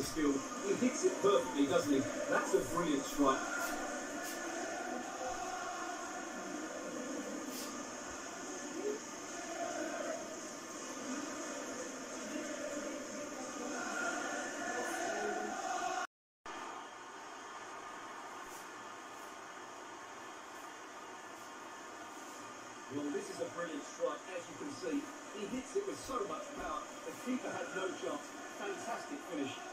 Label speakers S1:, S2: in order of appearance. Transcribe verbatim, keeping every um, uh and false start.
S1: skill. He hits it perfectly, doesn't he? That's a brilliant strike. Well, this is a brilliant strike, as you can see. He hits it with so much power. The keeper had no chance. Fantastic finish.